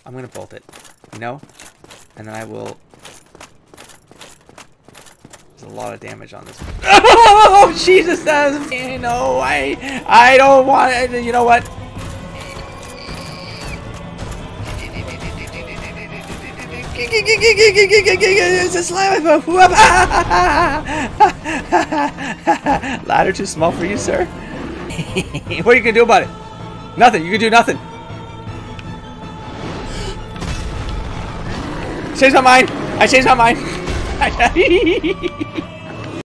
I'm gonna bolt it. You know? And then I will... There's a lot of damage on this. Oh, Jesus! No, I don't want it. You know what? It's a slime. Ladder too small for you, sir? What are you gonna do about it? Nothing. You can do nothing. Changed my mind. I changed my mind.